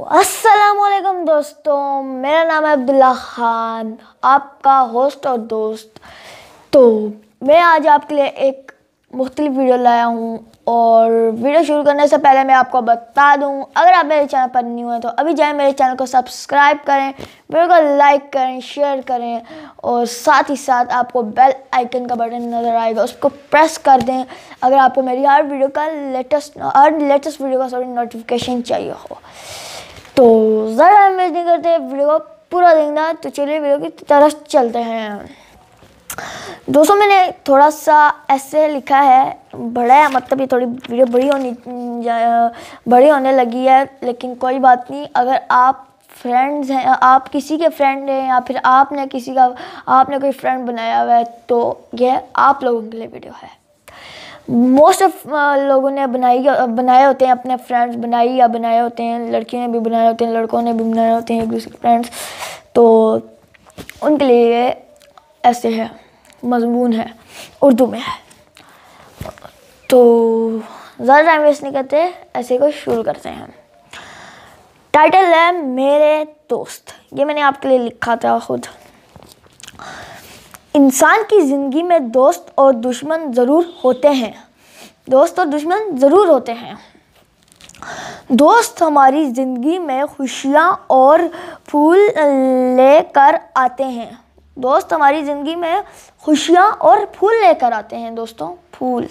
अस्सलामुअलैकुम दोस्तों, मेरा नाम है अब्दुल्ला ख़ान, आपका होस्ट और दोस्त। तो मैं आज आपके लिए एक मुख्तलिफ वीडियो लाया हूँ और वीडियो शुरू करने से पहले मैं आपको बता दूँ, अगर आप मेरे चैनल पर न्यू हैं तो अभी जाएं मेरे चैनल को सब्सक्राइब करें, वीडियो को लाइक करें, शेयर करें और साथ ही साथ आपको बेल आइकन का बटन नज़र आएगा, उसको प्रेस कर दें अगर आपको मेरी हर वीडियो का लेटेस्ट वीडियो का नोटिफिकेशन चाहिए हो। तो ज़रा इमेज नहीं करते, वीडियो को पूरा देखना। तो चलिए वीडियो की तरफ चलते हैं। दोस्तों, मैंने थोड़ा सा ऐसे लिखा है, बड़ा है, मतलब ये थोड़ी वीडियो बड़ी होने लगी है, लेकिन कोई बात नहीं। अगर आप फ्रेंड्स हैं, आप किसी के फ्रेंड हैं या फिर आपने कोई फ्रेंड बनाया हुआ है, तो ये आप लोगों के लिए वीडियो है। मोस्ट ऑफ लोगों ने बनाए होते हैं, अपने फ्रेंड्स बनाए होते हैं, लड़कियों ने भी बनाए होते हैं, लड़कों ने भी बनाए होते हैं एक दूसरे फ्रेंड्स। तो उनके लिए ऐसे है, मजमून है, उर्दू में है। तो ज़्यादा टाइम वेस्ट नहीं करते, ऐसे को शुरू करते हैं। टाइटल है मेरे दोस्त, ये मैंने आपके लिए लिखा था खुद। इंसान की ज़िंदगी में दोस्त और दुश्मन ज़रूर होते हैं। दोस्त हमारी ज़िंदगी में खुशियाँ और फूल लेकर आते हैं। दोस्तों, फूल।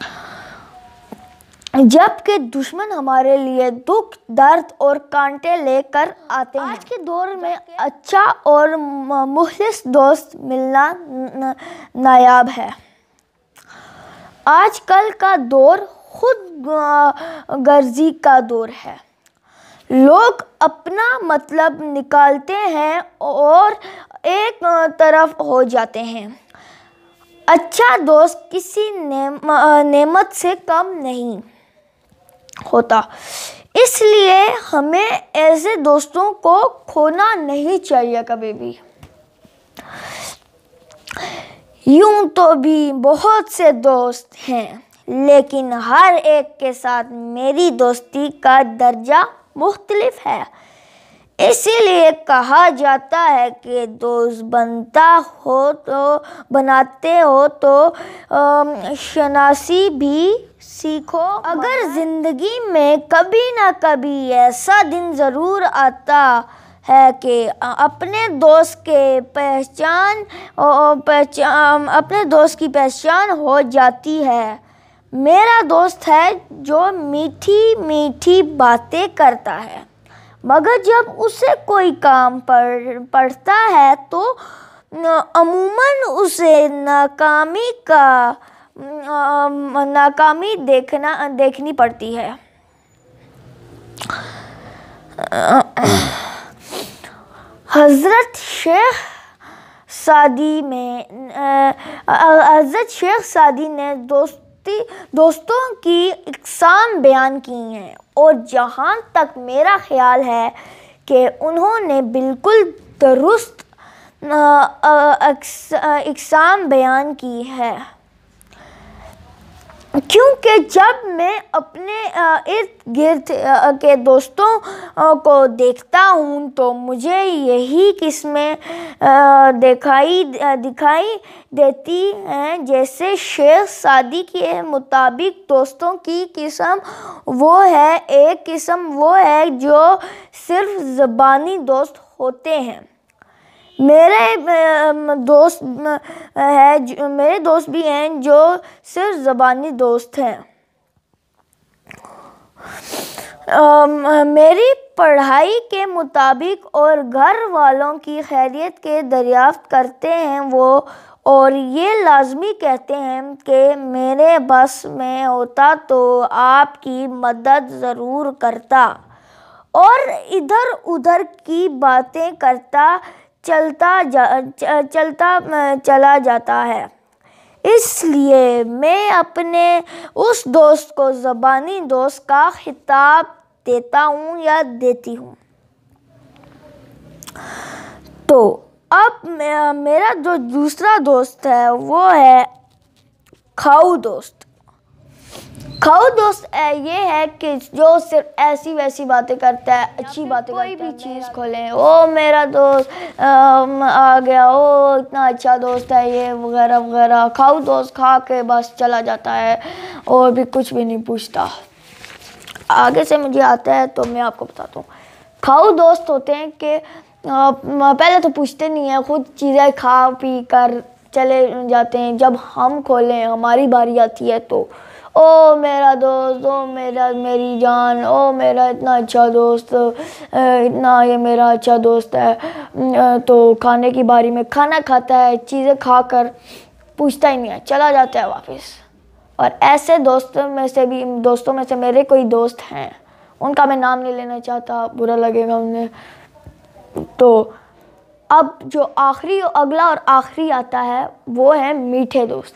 जबकि दुश्मन हमारे लिए दुख, दर्द और कांटे लेकर आते हैं। आज के दौर में अच्छा और मुखलिस दोस्त मिलना नायाब है। आजकल का दौर खुद गर्जी का दौर है। लोग अपना मतलब निकालते हैं और एक तरफ हो जाते हैं। अच्छा दोस्त किसी नेमत से कम नहीं होता, इसलिए हमें ऐसे दोस्तों को खोना नहीं चाहिए कभी भी। यूं तो भी बहुत से दोस्त हैं, लेकिन हर एक के साथ मेरी दोस्ती का दर्जा मुख्तलिफ है। इसीलिए कहा जाता है कि दोस्त बनाते हो तो शनासी भी सीखो। अगर ज़िंदगी में कभी ना कभी ऐसा दिन ज़रूर आता है कि अपने दोस्त की पहचान हो जाती है। मेरा दोस्त है जो मीठी मीठी बातें करता है, मगर जब उसे कोई काम पड़ता है तो अमूमन उसे नाकामी देखनी पड़ती है। हज़रत शेख सादी ने दोस्तों की इक़साम बयान की हैं और जहाँ तक मेरा ख्याल है कि उन्होंने बिल्कुल दुरुस्त इक़साम बयान की है, क्योंकि जब मैं अपने इर्द गिर्द के दोस्तों को देखता हूँ तो मुझे यही किस्में दिखाई देती हैं। जैसे शेख सादी के मुताबिक दोस्तों की एक किस्म वो है जो सिर्फ ज़बानी दोस्त होते हैं। मेरे दोस्त भी हैं जो सिर्फ ज़बानी दोस्त हैं। मेरी पढ़ाई के मुताबिक और घर वालों की खैरियत के दरियाफ्त करते हैं वो, और ये लाजमी कहते हैं कि मेरे बस में होता तो आपकी मदद ज़रूर करता, और इधर उधर की बातें करता चला जाता है। इसलिए मैं अपने उस दोस्त को ज़बानी दोस्त का खिताब देता हूँ या देती हूँ। तो अब मेरा जो दूसरा दोस्त है वो है खाऊ दोस्त। खाऊ दोस्त ये है कि जो सिर्फ ऐसी वैसी बातें करता है, अच्छी बातें कोई भी चीज़ खोलें, ओ मेरा दोस्त आ गया, ओ इतना अच्छा दोस्त है, ये वगैरह वगैरह। खाऊ दोस्त खा के बस चला जाता है और भी कुछ भी नहीं पूछता। आगे से मुझे आता है तो मैं आपको बताता हूँ। खाऊ दोस्त होते हैं कि पहले तो पूछते नहीं है, खुद चीज़ें खा पी कर चले जाते हैं। जब हम खोलें, हमारी बारी आती है तो ओ मेरा दोस्त, ओ मेरी जान, ओ मेरा इतना अच्छा दोस्त, इतना ये मेरा अच्छा दोस्त है। तो खाने की बारी में खाना खाता है, चीज़ें खा कर पूछता ही नहीं है, चला जाता है वापस। और ऐसे दोस्तों में से मेरे कोई दोस्त हैं, उनका मैं नाम नहीं लेना चाहता, बुरा लगेगा उन्हें। तो अब जो अगला और आखिरी आता है वो है मीठे दोस्त,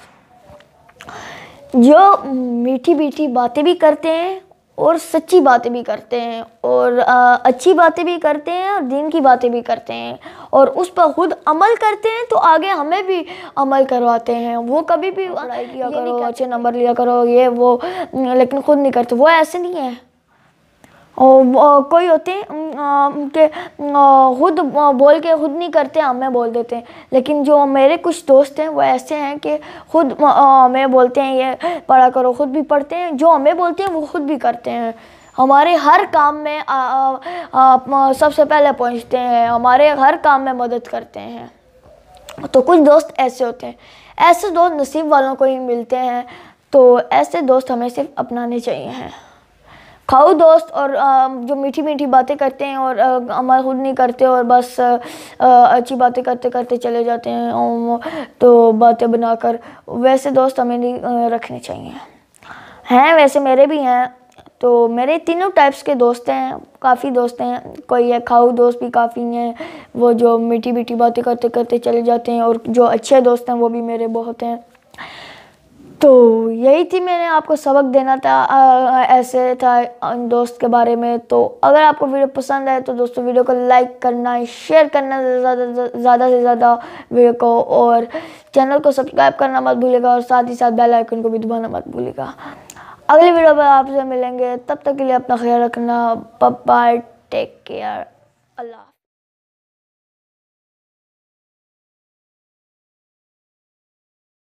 जो मीठी मीठी बातें भी करते हैं और सच्ची बातें भी करते हैं और अच्छी बातें भी करते हैं और दीन की बातें भी करते हैं और उस पर खुद अमल करते हैं, तो आगे हमें भी अमल करवाते हैं। वो कभी भी पढ़ाई किया करो, अच्छे नंबर लिया करो, ये वो, लेकिन खुद नहीं करते। वो ऐसे नहीं है। और कोई होते हैं कि खुद बोल के खुद नहीं करते, हमें बोल देते हैं। लेकिन जो मेरे कुछ दोस्त हैं वो ऐसे हैं कि खुद हमें बोलते हैं ये पढ़ा करो, खुद भी पढ़ते हैं, जो हमें बोलते हैं वो खुद भी करते हैं। हमारे हर काम में सबसे पहले पहुंचते हैं, हमारे हर काम में मदद करते हैं। तो कुछ दोस्त ऐसे होते हैं। ऐसे दोस्त नसीब वालों को ही मिलते हैं, तो ऐसे दोस्त हमें सिर्फ अपनाने चाहिए हैं। खाऊ दोस्त और जो मीठी मीठी बातें करते हैं और अमल खुद नहीं करते और बस अच्छी बातें करते करते चले जाते हैं, तो बातें बनाकर, वैसे दोस्त हमें नहीं रखने चाहिए। हैं वैसे मेरे भी हैं, तो मेरे तीनों टाइप्स के दोस्त हैं, काफ़ी दोस्त हैं। कोई है खाऊ दोस्त भी काफ़ी हैं, वो जो मीठी मीठी बातें करते करते चले जाते हैं, और जो अच्छे दोस्त हैं वो भी मेरे बहुत हैं। तो यही थी, मैंने आपको सबक देना था, ऐसे था दोस्त के बारे में। तो अगर आपको वीडियो पसंद आए तो दोस्तों वीडियो को लाइक करना, शेयर करना ज़्यादा से ज़्यादा वीडियो को, और चैनल को सब्सक्राइब करना मत भूलिएगा, और साथ ही साथ बेल आइकन को भी दबाना मत भूलिएगा। अगली वीडियो में आपसे मिलेंगे, तब तक के लिए अपना ख्याल रखना। बाय, टेक केयर, अल्लाह।